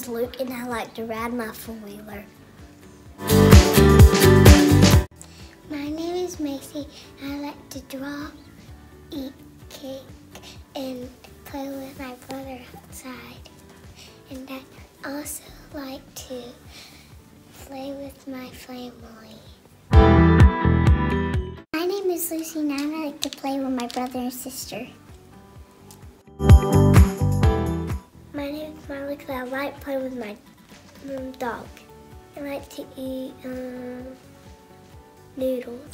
is Luke, and I like to ride my four-wheeler. My name is Macy. I like to draw, eat cake, and play with my brother outside. And I also like to play with my family. My name is Lucy, and I like to play with my brother and sister. My name is Molly, and I like to play with my dog. I like to eat noodles.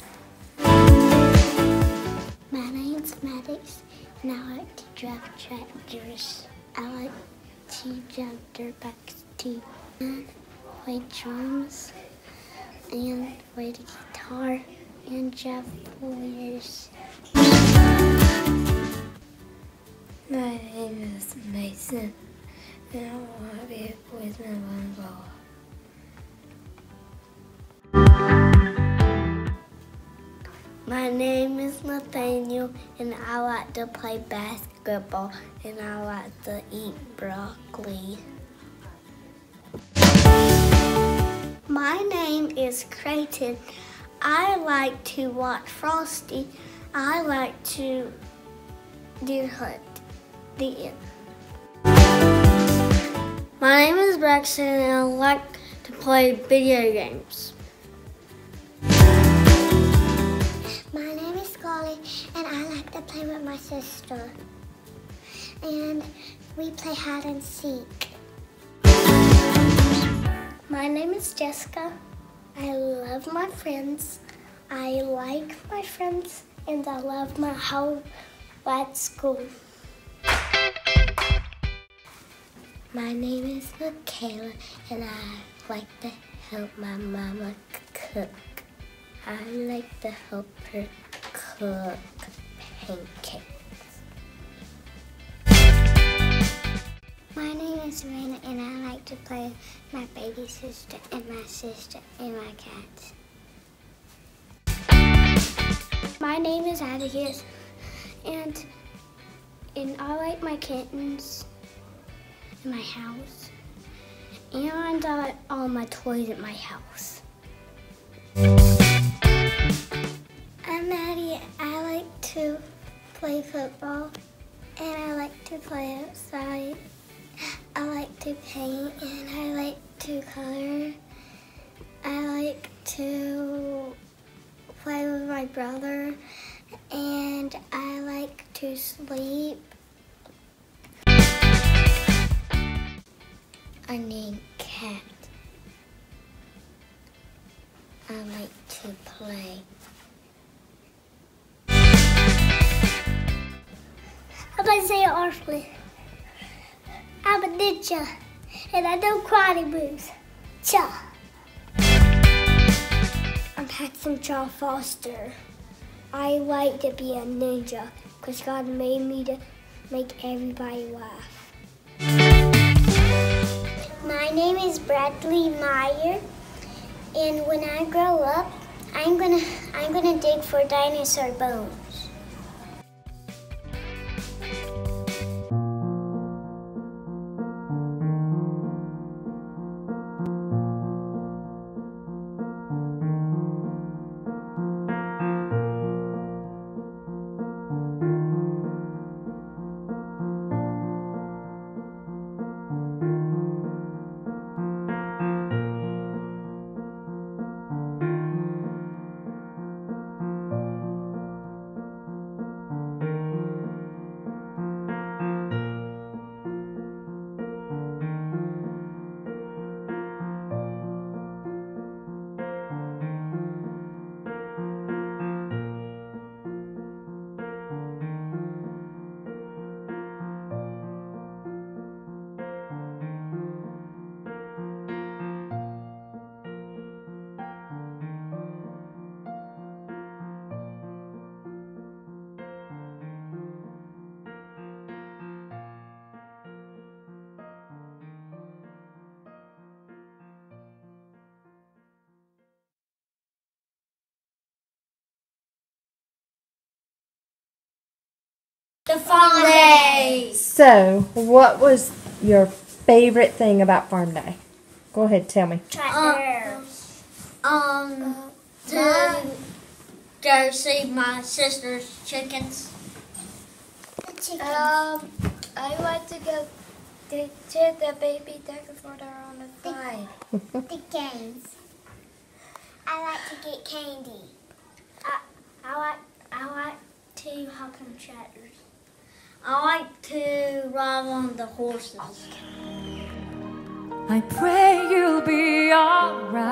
My name's Maddox, and I like to drive tractors. I like to jump dirt bikes too, and play drums, and play the guitar, and drive four-wheelers. My name is Mason, and I want to be with my volleyball. My name is Nathaniel, and I like to play basketball, and I like to eat broccoli. My name is Creighton. I like to watch Frosty. I like to deer hunt. The end. My name is Braxton, and I like to play video games. My name is Scarlett, and I like to play with my sister. And we play hide and seek. My name is Jessica. I love my friends. I like my friends, and I love my whole wide school. My name is Michaela, and I like to help my mama cook. I like to help her cook pancakes. My name is Raina, and I like to play with my baby sister and my sister and my cats. My name is Atticus, and I like my kittens in my house, and I like all my toys at my house. I'm Maddie. I like to play football, and I like to play outside. I like to paint, and I like to color. I like to play with my brother, and I like to sleep. I name Cat. I like to play. I'm going to say it artfully. I'm a ninja, and I know karate moves. Cha. I'm Handsome John Foster. I like to be a ninja because God made me to make everybody laugh. My name is Bradley Meyer, and when I grow up, I'm gonna dig for dinosaur bones. The fun days. So, what was your favorite thing about farm day? Go ahead, tell me. Tractors. To go see my sister's chickens. I like to go to the baby duck before they're on the slide. The games. I like to get candy. I like to hop on tractors. I like to ride on the horses. I pray you'll be alright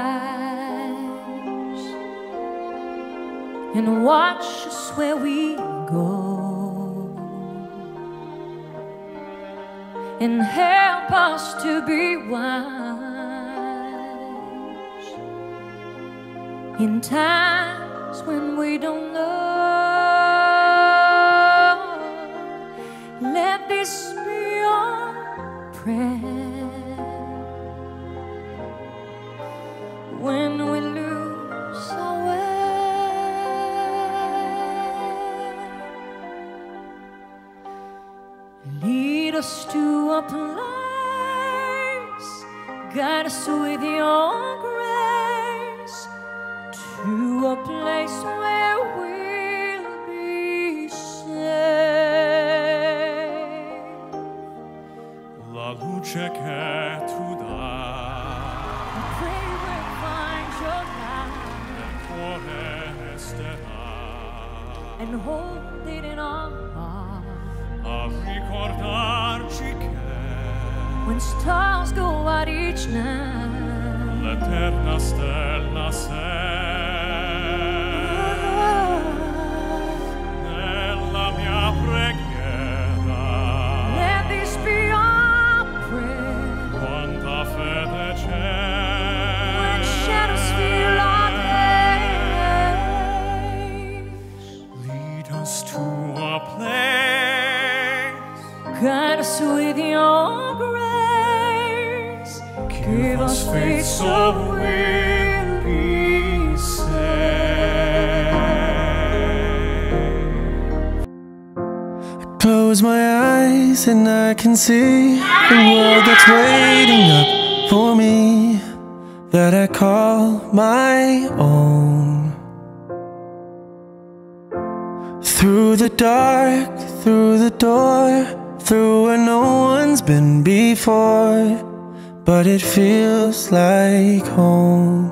and watch us where we go and help us to be wise in times when we don't know. Let this be our prayer when we lose our way. Lead us to a place, guide us with your grace, to a place where we'll be safe. La luce che tu dai, I pray we'll find your nel light cuore resterà, and hold it in our heart. a ricordarci che When stars go out each night, l'eterna stella sei. Nella mia preghiera, let this be our prayer. quanta fede c'è. When shadows fill our days, Lead us to a place, guide us with your grace. give us faith so we'll be saved. Close my eyes and I can see the world that's waiting up for me, that I call my own. Through the dark, through the door, through where no one's been before, but it feels like home.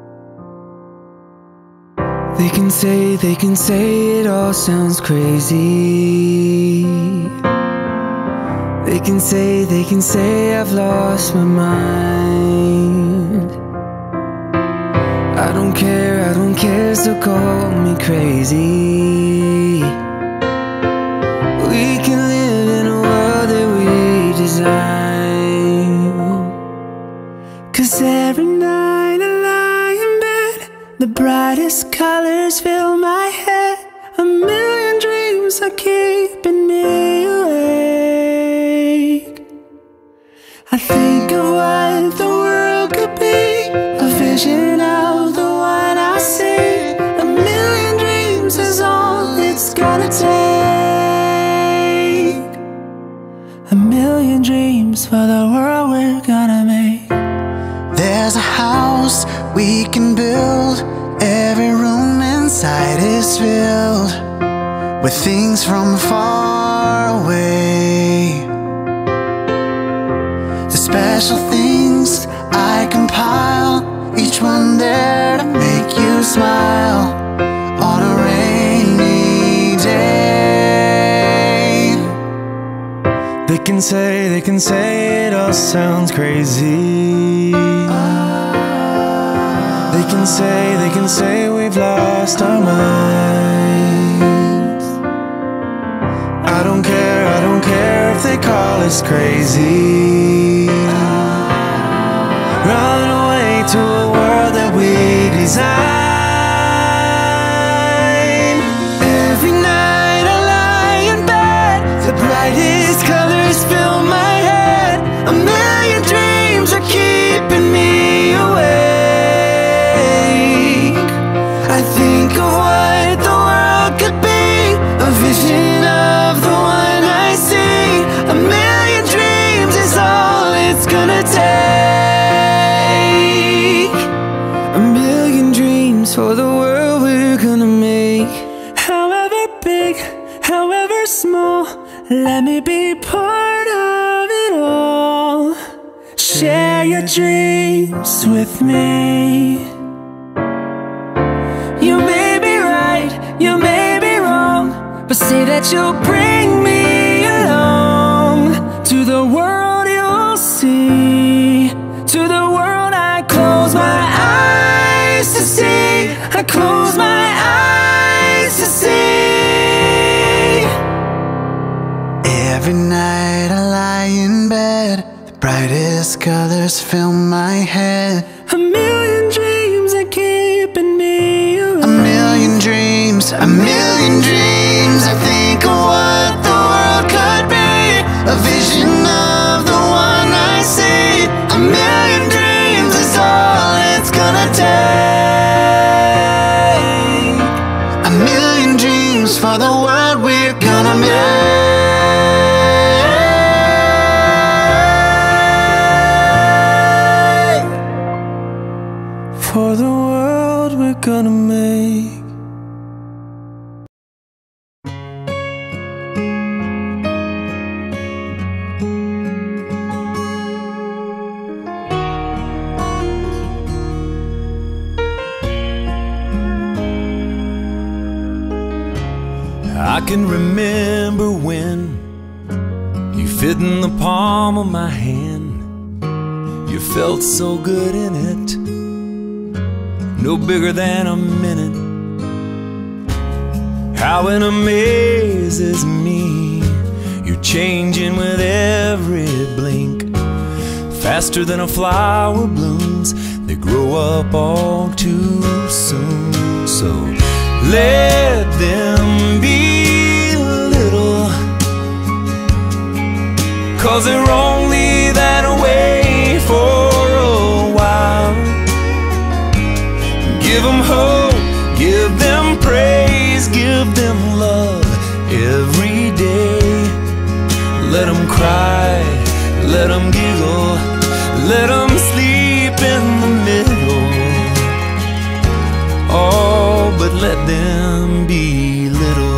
They can say it all sounds crazy. They can say I've lost my mind. I don't care, so call me crazy. We can live in a world that we design. 'Cause every night I lie in bed, the brightest colors fill my head. A million dreams are keeping me awake. I think of what the world could be, a vision of the one I see. A million dreams is all it's gonna take. A million dreams for the world we're gonna make. There's a house we can build. Every room inside is filled with things from far away. The special things I compile, each one there to make you smile on a rainy day. They can say it all sounds crazy. They can say we've lost our minds. I don't care if they call us crazy. Run away to a world that we design. Every night I lie in bed, the brightest colors fill my head. A million dreams are keeping me awake. I think of what the world could be, a vision of the one I see. A million dreams is all dreams with me. You may be right, you may be wrong, but say that you'll bring me along. To the world you'll see, to the world I close my eyes to see. I close my eyes to see. Every night I lie in bed, the brightest colors fill my head. A million dreams are keeping me alive. A million dreams, a million dreams. I think of what the world could be, a vision of the one I see. A million dreams is all it's gonna take. A million dreams for the world we're gonna make. For the world we're gonna make. I can remember when you fit in the palm of my hand. You felt so good in it, no bigger than a minute. How it amazes me, you're changing with every blink, faster than a flower blooms. They grow up all too soon. So let them be little, 'cause they're only that way for a while. Give them hope, give them praise, give them love every day. Let them cry, let them giggle, let them sleep in the middle. Oh, but let them be little.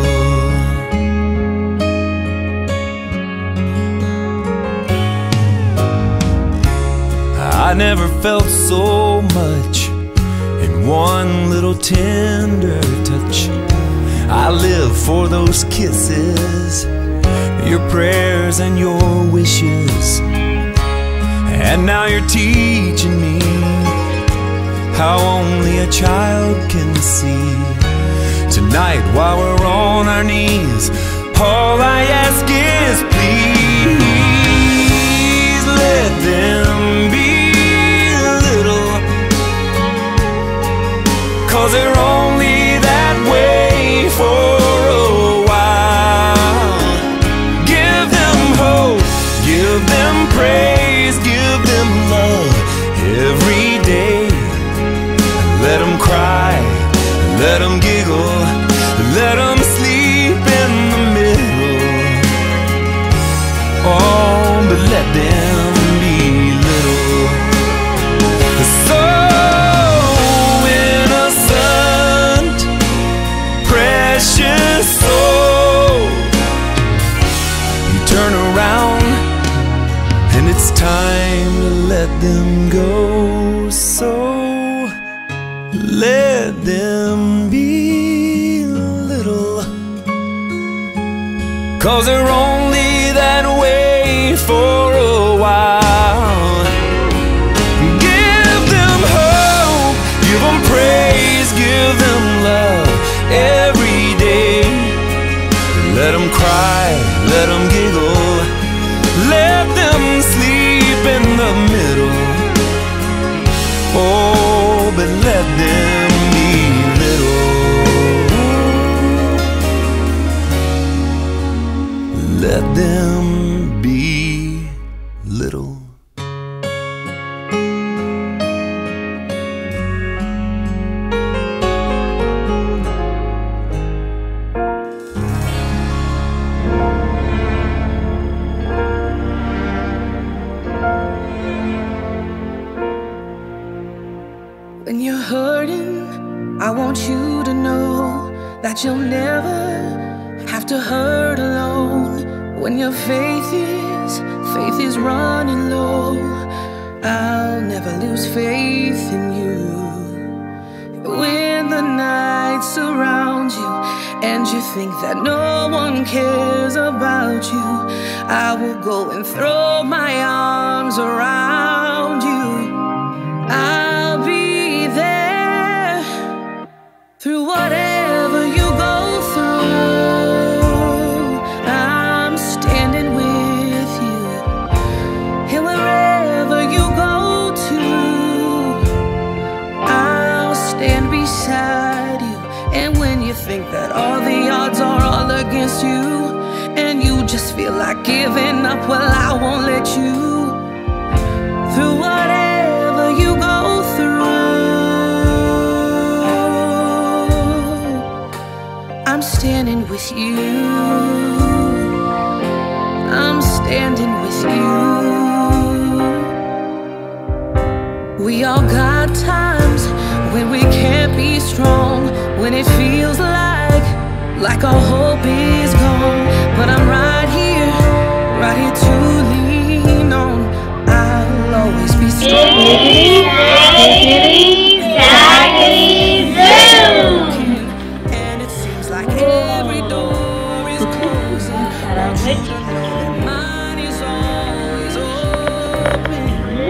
I never felt so much in one little tender touch. I live for those kisses, your prayers and your wishes. And now you're teaching me how only a child can see. Tonight while we're on our knees, all I ask is please let them be little, 'cause they're only that way for a while. Give them hope, give them praise, give them love every day. Let them cry, let them giggle, let them sleep in the middle. Oh, but let them be little. So innocent, precious soul. You turn around and it's time to let them go. So let them be little, 'cause they're only that way for a while. Give them hope, give them praise, give them love every day. Let them cry, let them giggle, let them sleep in the middle. Oh, but let them be little. Let them be little. When you're hurting, I want you to know that you'll never have to hurt alone. When your faith is running low, I'll never lose faith in you. When the night surrounds you and you think that no one cares about you, I will go and throw my arms around you. I'll be there through whatever you go through. I'm standing with you, and wherever you go to, I'll stand beside you. And when you think that all the odds are all against you, and you just feel like giving up, well, I won't let you. Through whatever you go through, I'm standing with you. I'm standing with you. We all got times when we can't be strong, when it feels like our hope is gone. But I'm right here to lean on. I'll always be strong. And it seems like every door is closing, but you don't know that mine is always open.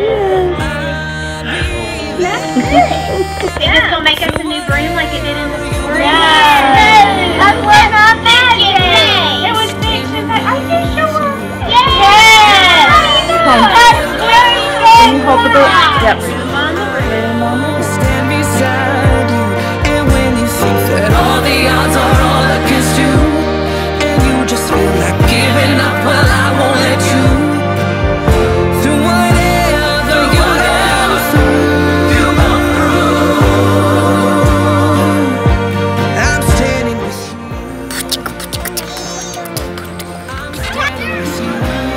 Is this gonna make us a new broom like it did in the story? That's what I'm thinking. It was fixed and like, are you sure? Yes. That's very good. Can you hold the book? Yep. Stand beside you, and when you think that all the odds are all against you, and you just feel like giving up, well, I won't let you. Through whatever you go through, I'm standing with you. I'm standing with you.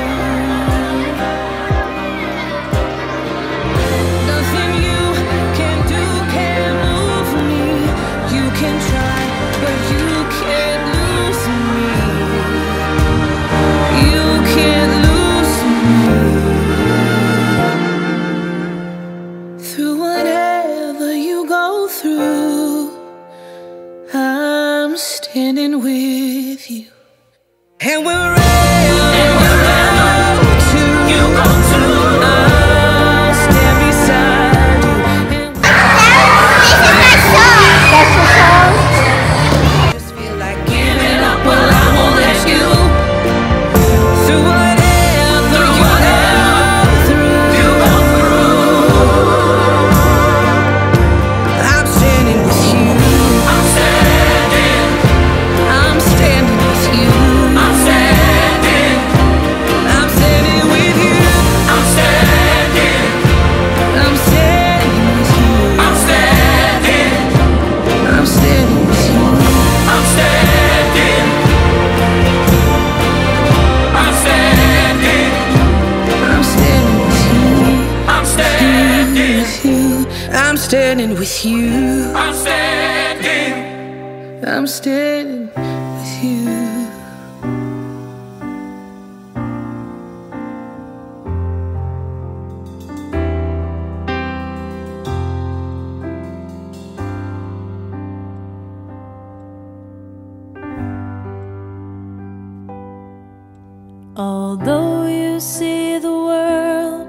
Nothing you can do can move me. You can try, but you can't lose me. You can't lose me. Through whatever you go through, I'm standing with you. And wherever you go to, I'll stand beside you. Just feel like giving up, well, I won't let you. Through whatever you go through, I'm standing with you. I'm standing with you. I'm standing with you. I'm standing with you. I'm standing with you. I'm standing with you. I'm standing with you. Although you see the world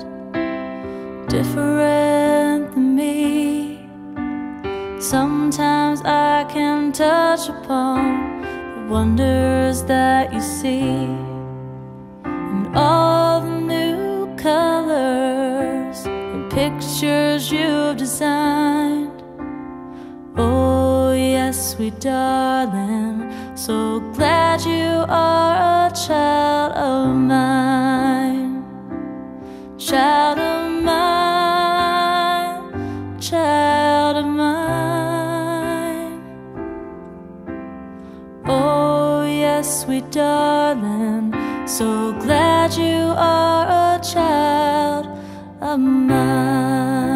different than me, sometimes I can touch upon the wonders that you see, and all the new colors and pictures you've designed. Oh yes, sweet darling, so glad you are a child of mine, child of mine, child of mine. Oh yes, sweet darling, so glad you are a child of mine.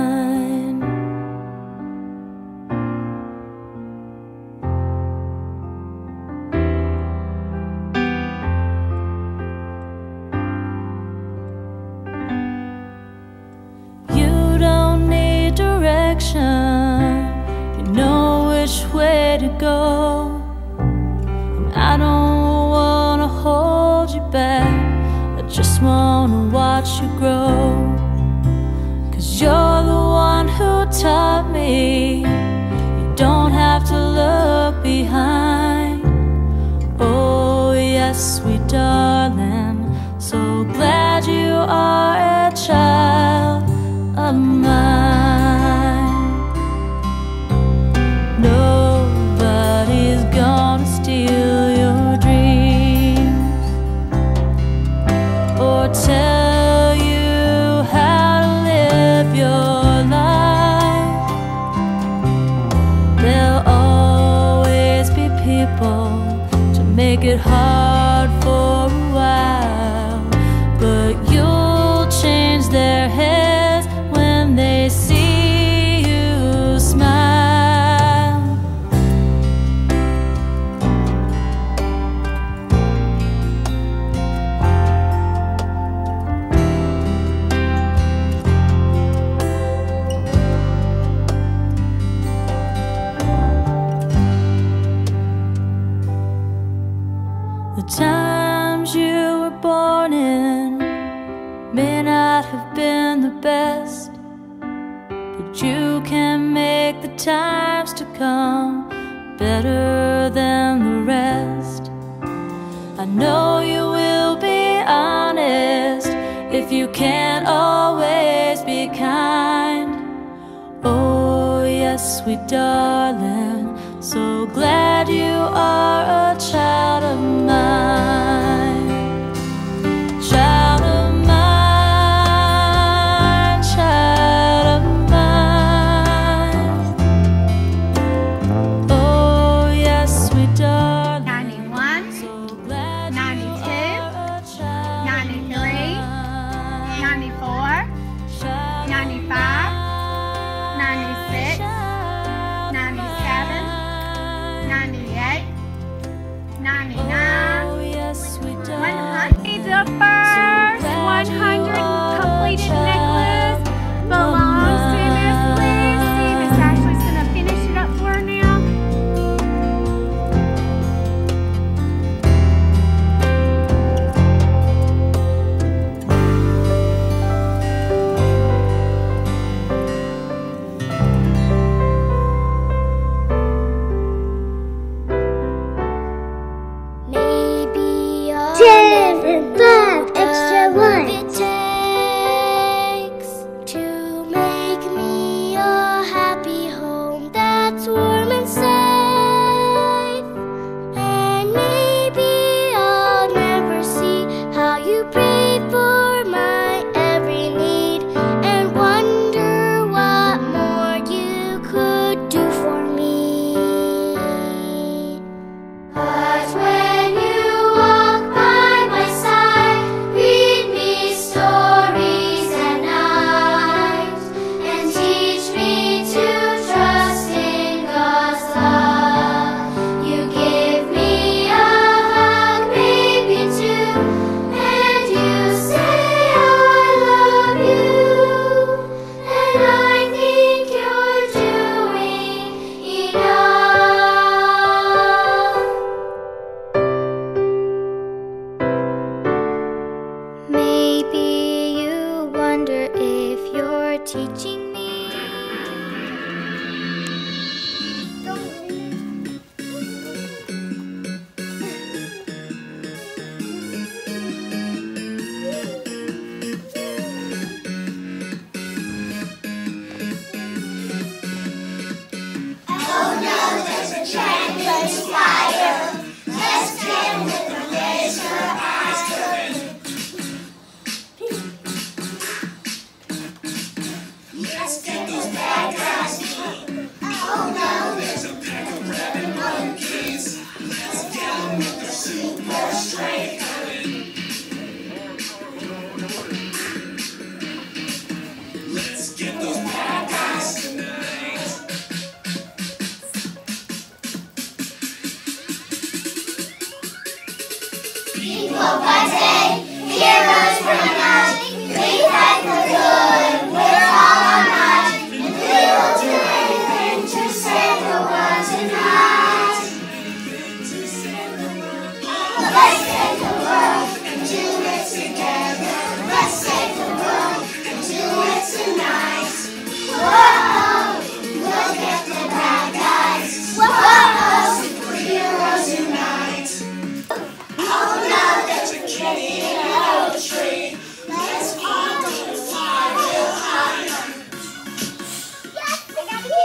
to go. And I don't wanna hold you back, I just wanna watch you grow. 'Cause you're the one who taught me you don't have to look behind. Oh yes, sweet darling, so glad you are a child of mine. Nobody's gonna steal your dreams or tell you how to live your life. There'll always be people to make it hard for a while, but you'll change their heads when they see you smile. The times you were born in may not have been the best, but you can make the times to come better than the rest. I know you will be honest if you can't always be kind. Oh yes, sweet darling, so glad you are a child of mine. Child of mine, child of mine. Oh yes, sweet darling, 91, so glad 92, you are a child 93, of mine. 94, Child of 95, mine, 96, child of 97, mine. 98, 99, Oh, yes.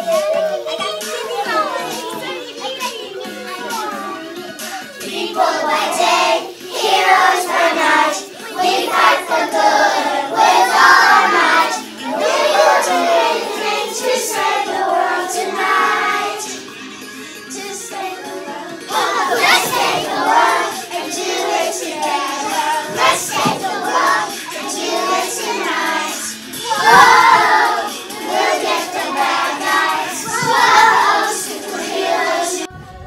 People by day, heroes by night. We fight for good with all our might. We will do anything to save the world tonight. To save the world. Let's save the world and do it together. Let's save the world and do it tonight. Whoa, we'll get the bad guys. Whoa, superheroes.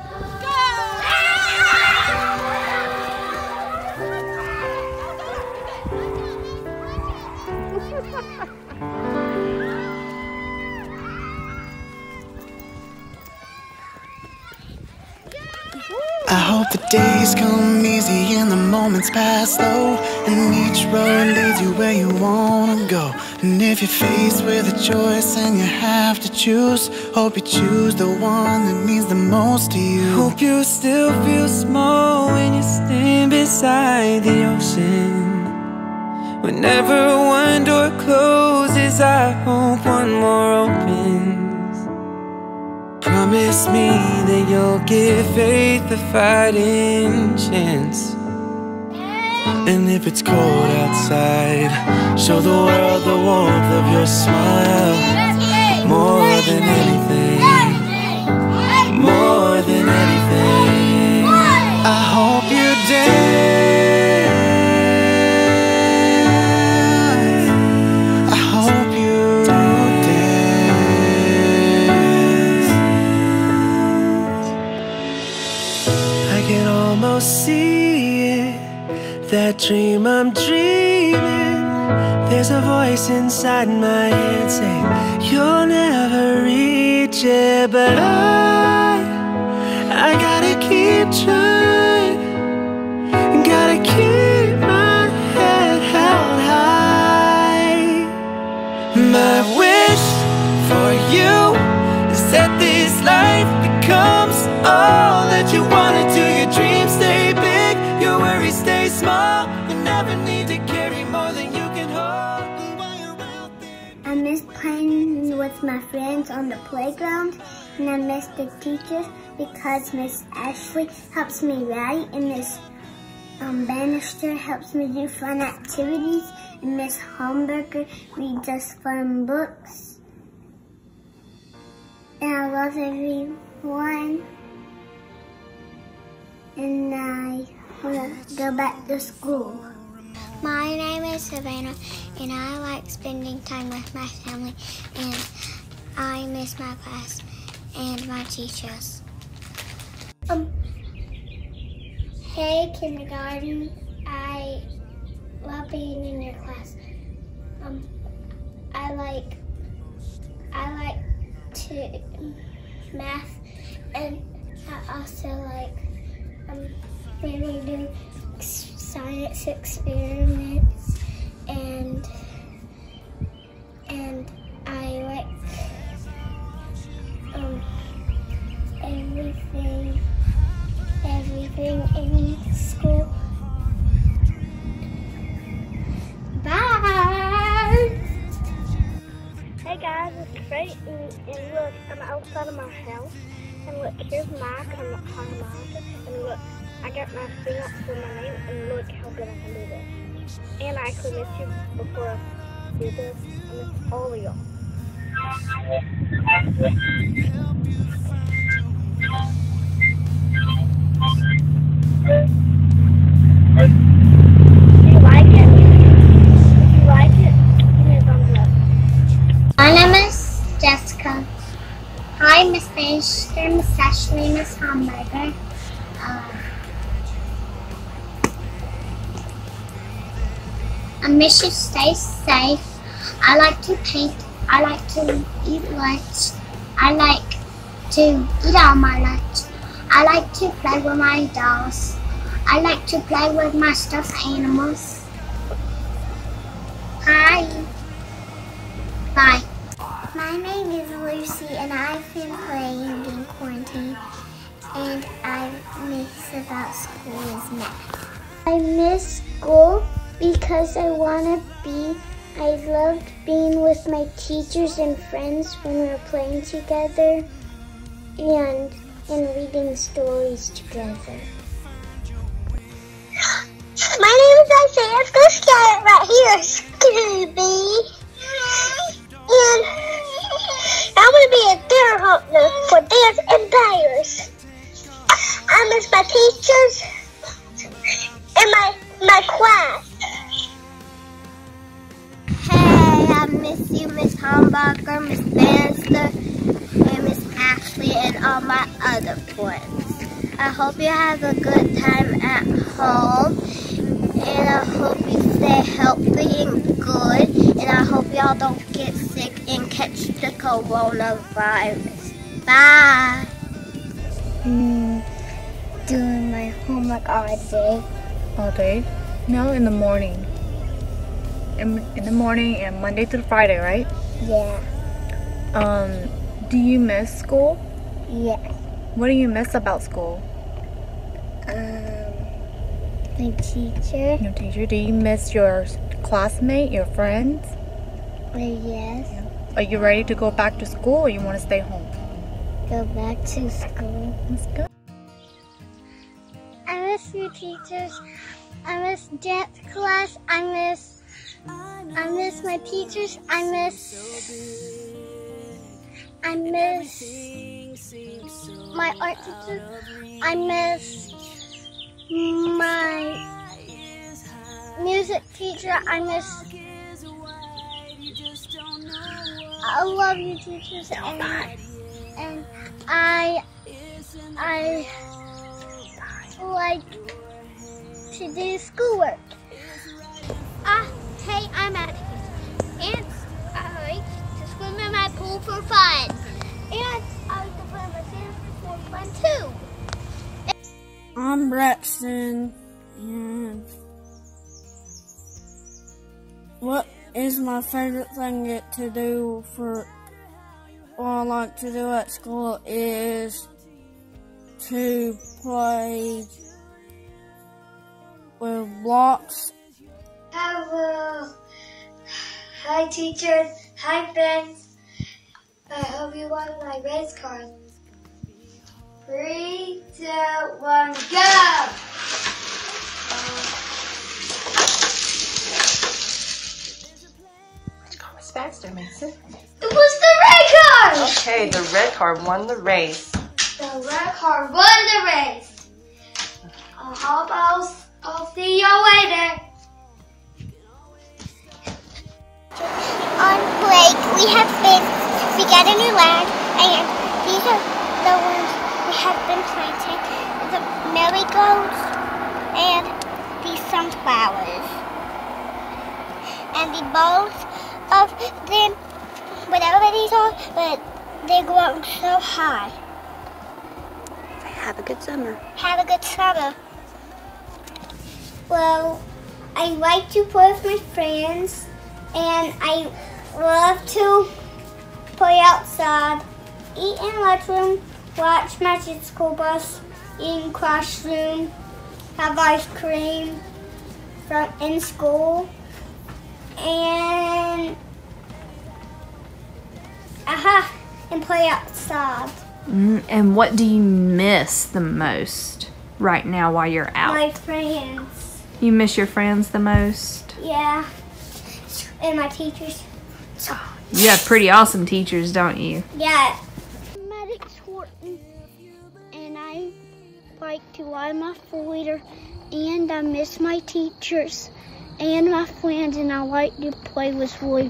I hope the days come easy and the moments pass slow, and each road leads you where you wanna go. And if you're faced with a choice and you have to choose, hope you choose the one that means the most to you. Hope you still feel small when you stand beside the ocean. Whenever one door closes, I hope one more opens. Promise me that you'll give faith a fighting chance. And if it's cold outside, show the world the warmth of your smile. More than anything, more than anything, I hope you dance. I hope you dance. I can almost see it, that dream I'm dreaming. There's a voice inside my head saying you'll never reach it, but I gotta keep trying. Gotta keep my head held high. My wish for you is that this life becomes all that you wanna do. Your dreams stay big, your worries stay small. You never need to carry more than you can hold. While you're out there, I miss playing with my friends on the playground, and I miss the teachers because Miss Ashley helps me write, and Miss Bannister helps me do fun activities, and Miss Hamburger reads us fun books. And I love everyone, and I want to go back to school. My name is Savannah, and I like spending time with my family, and I miss my class and my teachers. Hey, kindergarten, I love being in your class. I like to math, and I also like when we do science experiments, and I like everything in school. Bye! Hey guys, it's Freight, and look, I'm outside of my house, and look, here's Mike, and I'm not calling Monica, and look, I got my thing up for my name, and look how good I can do this. And I actually missed you before I did this. I missed all of y'all. Do you like it? If you like it, give me a thumbs up. My name is Jessica. Hi, Miss Bannister, Miss Ashley, Miss Hamburger. I miss you, stay safe. I like to paint. I like to eat lunch. I like to eat all my lunch. I like to play with my dolls. I like to play with my stuffed animals. Hi. Bye. My name is Lucy, and I've been playing in quarantine, and I miss about school is math. I miss school because I want to be I loved being with my teachers and friends when we were playing together and reading stories together. My name is Isaiah. Let's go start right here, Scooby. And I'm going to be a deer hunter for deers and bears. I miss my teachers and my class. Hey, I miss you, Miss Humbucker, Miss Bannister, and Miss Ashley, and all my other friends. I hope you have a good time at home, and I hope you stay healthy and good, and I hope y'all don't get sick and catch the coronavirus. Bye! Doing my homework all day. All day? No, in the morning. In the morning and Monday through Friday, right? Yeah. Do you miss school? Yeah. What do you miss about school? My teacher. Your teacher. Do you miss your classmate, your friends? Yes. Are you ready to go back to school or you want to stay home? Go back to school. Let's go. I miss your teachers. I miss dance class. I miss my teachers. I miss my art teacher. I miss my music teacher. I love you, teachers, and I like to do schoolwork. Hey, I'm Atticus, and I like to swim in my pool for fun. And I like to play on my sand for fun too. I'm Braxton, and what is my favorite thing to do what I like to do at school is to play with blocks. Hello. Hi, teachers. Hi, friends. I hope you want my race card. 3, 2, 1, go! It's faster, Mason. It was the red card! Okay, the red card won the race. The red card won the race. I hope I'll see you later. On break, we got a new land, and these are the ones we have been planting. The marigolds and the sunflowers. And the bulbs of them, whatever these are, but they grow so high. Have a good summer. Have a good summer. Well, I like to play with my friends, and I love to play outside, eat in lunchroom, watch Magic School Bus, eat in classroom, have ice cream in school, and play outside. And what do you miss the most right now while you're out? My friends. You miss your friends the most? Yeah. And my teachers. You have pretty awesome teachers, don't you? Yeah. Maddox Horton, and I like to ride my 4-wheeler, and I miss my teachers and my friends, and I like to play with Luke.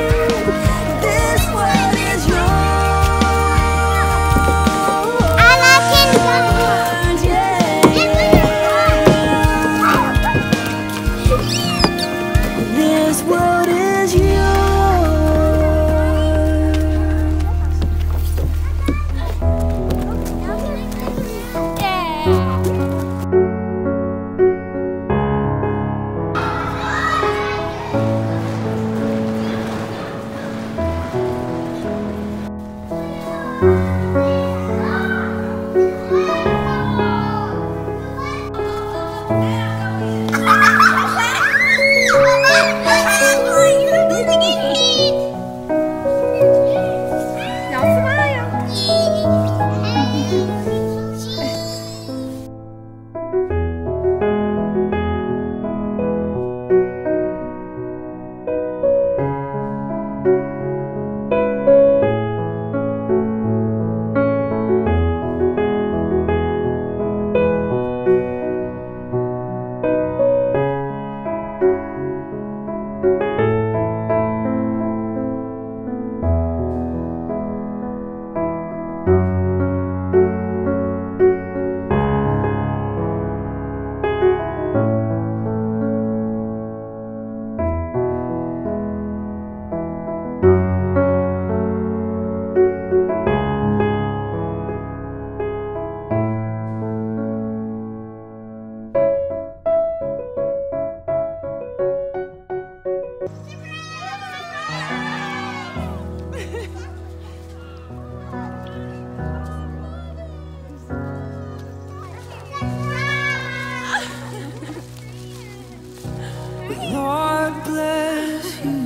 I Lord bless you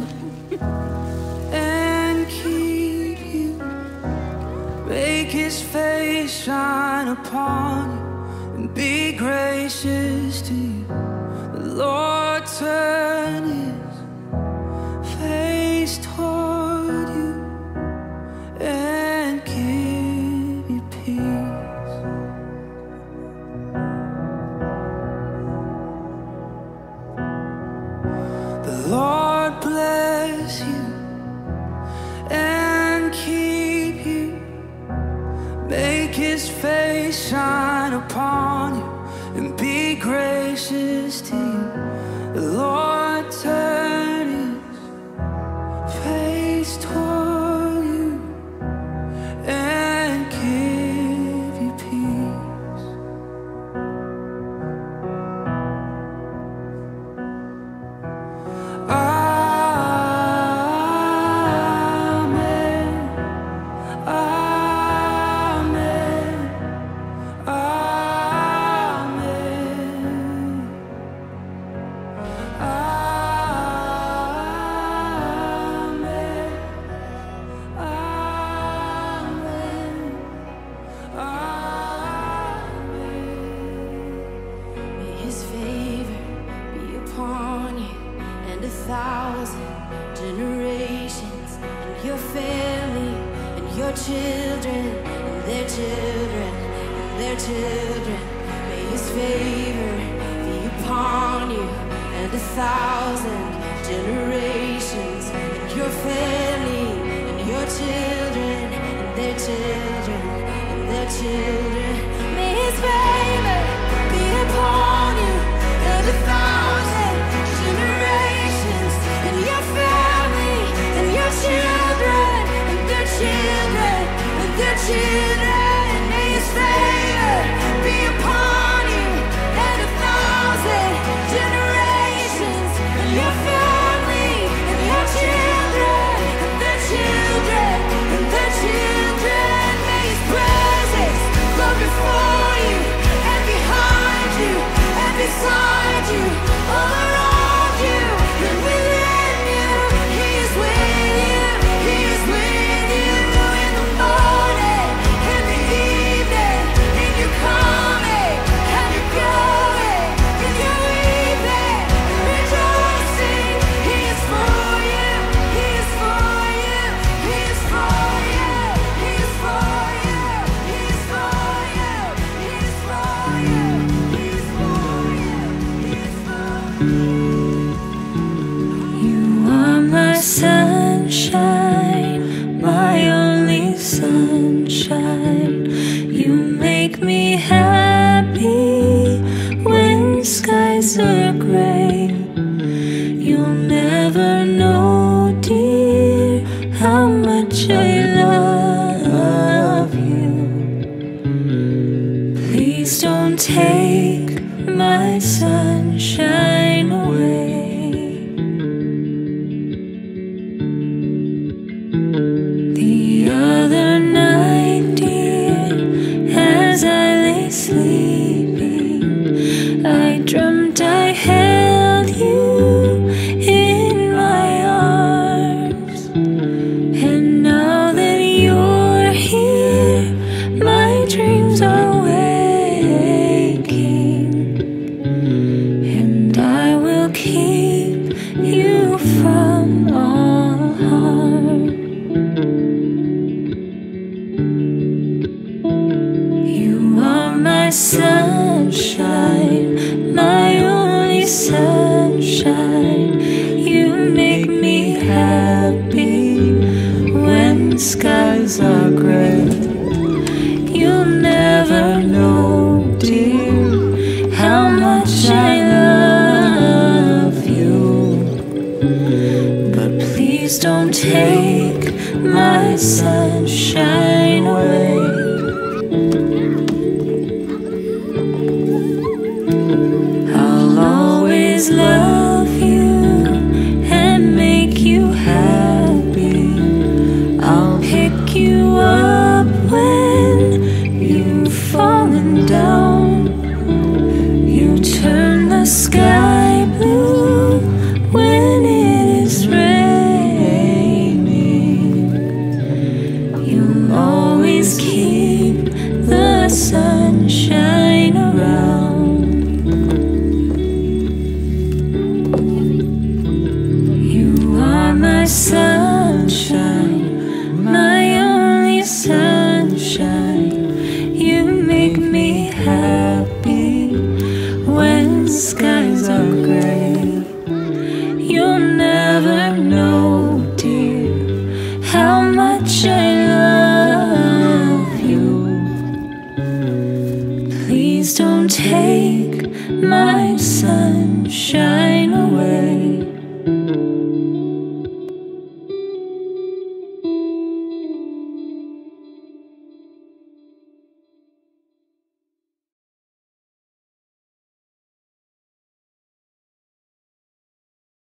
and keep you. Make his face shine upon you and be gracious to you. The Lord turn his face toward you and give you peace. The Lord bless you and keep you. Make his face shine upon you and be gracious to you. The Lord turn his face toward you and give you peace. Amen. Amen. Amen. May his favor be upon you and 1,000 generations, and your family and your children and their children and their children. May his favor be upon you and 1,000 generations, and your family and your children and their children and their children. May his favor be upon you and 1,000 generations, and your family and your children and their children and their children. May his favor be upon you and 1,000 generations, and your family and your children and their children and their children. May his presence go before you and behind you and beside you, all around you and within you. He is with you. He is with you in the morning and the evening, in your coming and your going, in your weeping and rejoicing. He is for you. He is for you. He is for you. He is for you. He is for you. He is for you. He is for you. He is for you. You are my sunshine, my only sunshine. You make me happy when skies are gray. You'll never know, dear, how much I love you. Please don't take my sunshine away. The other night, dear, as I lay sleeping, I dreamt I held you in my arms. And now that you're here, my dreams are waking, and I will keep you from all harm. You are my sunshine, my only sunshine. You make me happy when skies are gray. You'll never know, dear, how much I love you. But please don't take my sunshine away. I'll always love you and make you happy. I'll pick you up when you've fallen down. You turn the sky blue skies are gray. You'll never know, dear, how much I